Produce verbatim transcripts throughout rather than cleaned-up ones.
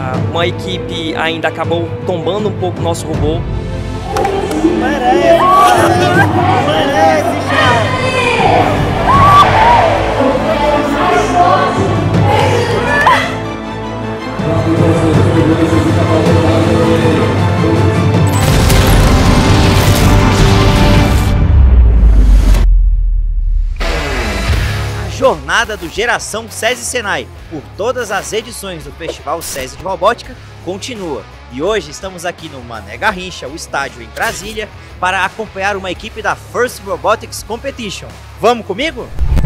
uma equipe ainda acabou tombando um pouco o nosso robô. Merece, merece, Charles. Jornada do Geração SESI Senai por todas as edições do Festival SESI de Robótica continua. E hoje estamos aqui no Mané Garrincha, o estádio em Brasília, para acompanhar uma equipe da First Robotics Competition. Vamos comigo?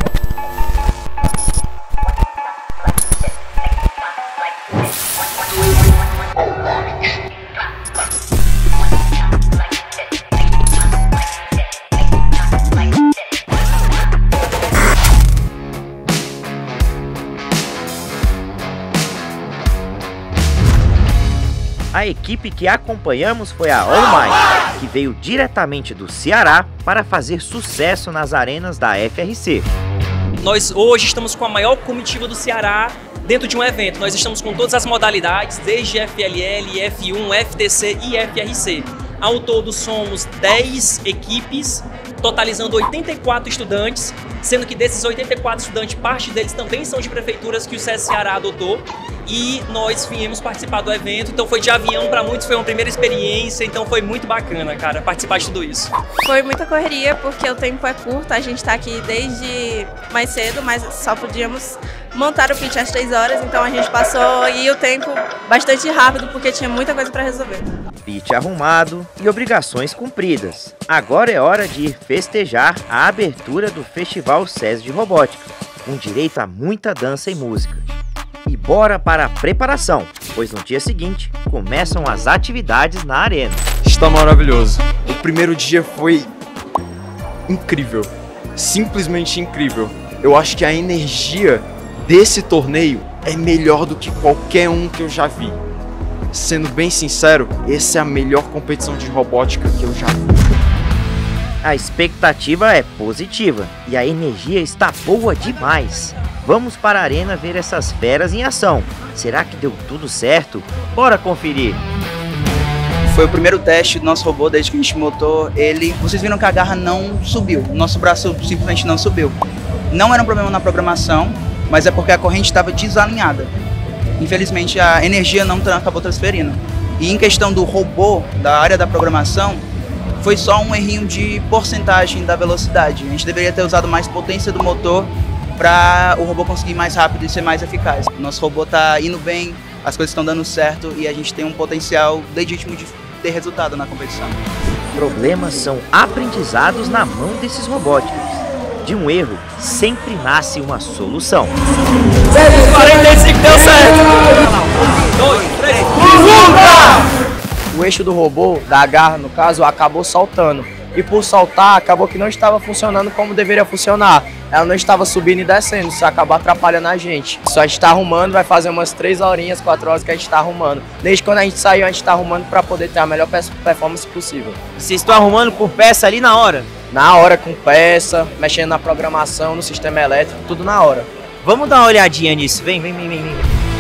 A equipe que acompanhamos foi a All Might, que veio diretamente do Ceará para fazer sucesso nas arenas da F R C. Nós hoje estamos com a maior comitiva do Ceará dentro de um evento. Nós estamos com todas as modalidades, desde F L L, F um, F T C e F R C. Ao todo somos dez equipes, totalizando oitenta e quatro estudantes, sendo que desses oitenta e quatro estudantes, parte deles também são de prefeituras que o SESI Ceará adotou. E nós viemos participar do evento, então foi de avião, para muitos foi uma primeira experiência, então foi muito bacana, cara, participar de tudo isso. Foi muita correria, porque o tempo é curto, a gente tá aqui desde mais cedo, mas só podíamos montar o pitch às três horas, então a gente passou e o tempo bastante rápido, porque tinha muita coisa para resolver. Pitch arrumado e obrigações cumpridas. Agora é hora de ir festejar a abertura do Festival SESI de Robótica, com direito a muita dança e música. E bora para a preparação, pois no dia seguinte começam as atividades na arena. Está maravilhoso. O primeiro dia foi incrível, simplesmente incrível. Eu acho que a energia desse torneio é melhor do que qualquer um que eu já vi. Sendo bem sincero, essa é a melhor competição de robótica que eu já vi. A expectativa é positiva e a energia está boa demais. Vamos para a arena ver essas feras em ação. Será que deu tudo certo? Bora conferir! Foi o primeiro teste do nosso robô desde que a gente montou ele. Vocês viram que a garra não subiu, nosso braço simplesmente não subiu. Não era um problema na programação, mas é porque a corrente estava desalinhada. Infelizmente a energia não acabou transferindo. E em questão do robô, da área da programação, foi só um errinho de porcentagem da velocidade. A gente deveria ter usado mais potência do motor para o robô conseguir ir mais rápido e ser mais eficaz. O nosso robô está indo bem, as coisas estão dando certo e a gente tem um potencial legítimo de ter resultado na competição. Problemas são aprendizados na mão desses robóticos. De um erro, sempre nasce uma solução. quarenta e cinco deu certo! Um, dois, três, o eixo do robô, da garra no caso, acabou saltando. E por saltar, acabou que não estava funcionando como deveria funcionar. Ela não estava subindo e descendo, isso acabou atrapalhando a gente. Só a gente está arrumando, vai fazer umas três horinhas, quatro horas que a gente está arrumando. Desde quando a gente saiu, a gente está arrumando para poder ter a melhor performance possível. Vocês estão arrumando por peça ali na hora? Na hora, com peça, mexendo na programação, no sistema elétrico, tudo na hora. Vamos dar uma olhadinha nisso, vem, vem, vem, vem, vem.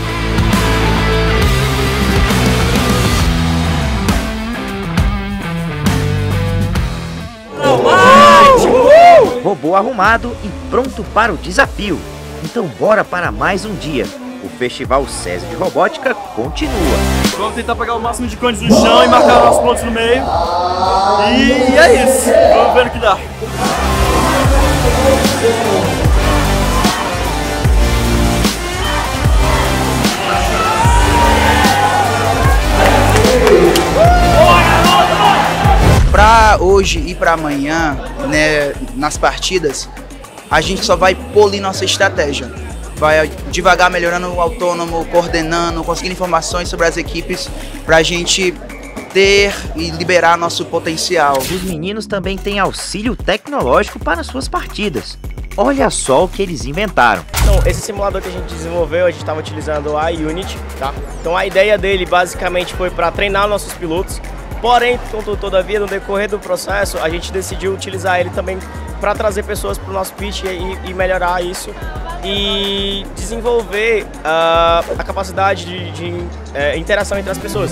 Robô arrumado e pronto para o desafio. Então bora para mais um dia. O Festival SESI de Robótica continua. Vamos tentar pegar o máximo de cones no chão e marcar nossos pontos no meio. E é isso. Vamos ver o que dá. Para hoje e para amanhã, né, nas partidas, a gente só vai polir nossa estratégia. Vai devagar melhorando o autônomo, coordenando, conseguindo informações sobre as equipes para a gente ter e liberar nosso potencial. Os meninos também têm auxílio tecnológico para suas partidas. Olha só o que eles inventaram. Então, esse simulador que a gente desenvolveu, a gente estava utilizando a Unity, tá? Então a ideia dele basicamente foi para treinar nossos pilotos. Porém, todavia, no decorrer do processo, a gente decidiu utilizar ele também para trazer pessoas para o nosso pitch e, e melhorar isso e desenvolver uh, a capacidade de, de uh, interação entre as pessoas.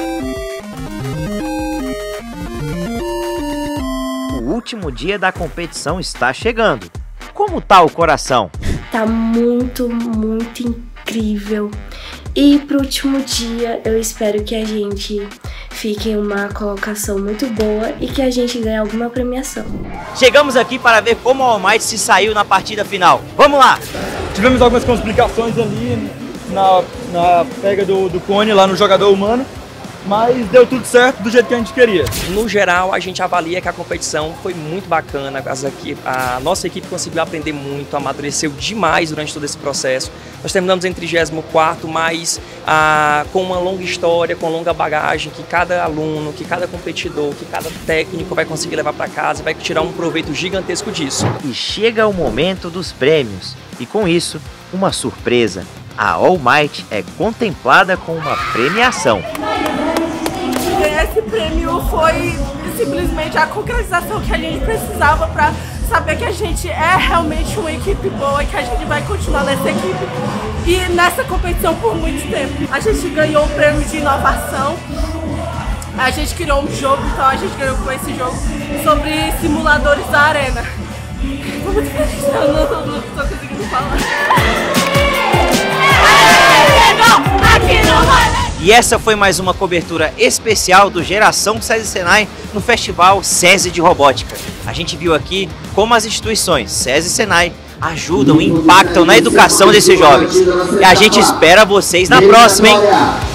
O último dia da competição está chegando. Como tá o coração? Tá muito, muito incrível. E pro último dia eu espero que a gente fique em uma colocação muito boa e que a gente ganhe alguma premiação. Chegamos aqui para ver como o All Might se saiu na partida final. Vamos lá! Tivemos algumas complicações ali na, na pega do, do cone lá no jogador humano, mas deu tudo certo do jeito que a gente queria. No geral, a gente avalia que a competição foi muito bacana, as equipe, a nossa equipe conseguiu aprender muito, amadureceu demais durante todo esse processo. Nós terminamos em trigésimo quarto, mas ah, com uma longa história, com longa bagagem, que cada aluno, que cada competidor, que cada técnico vai conseguir levar para casa e vai tirar um proveito gigantesco disso. E chega o momento dos prêmios, e com isso, uma surpresa. A All Might é contemplada com uma premiação. Esse prêmio foi simplesmente a concretização que a gente precisava para saber que a gente é realmente uma equipe boa e que a gente vai continuar nessa equipe e nessa competição por muito tempo. A gente ganhou o prêmio de inovação, a gente criou um jogo, então a gente ganhou com esse jogo sobre simuladores da arena. Tô muito feliz, eu não tô, não tô conseguindo falar. E essa foi mais uma cobertura especial do Geração SESI Senai no Festival SESI de Robótica. A gente viu aqui como as instituições SESI e Senai ajudam e impactam na educação desses jovens. E a gente espera vocês na próxima, hein?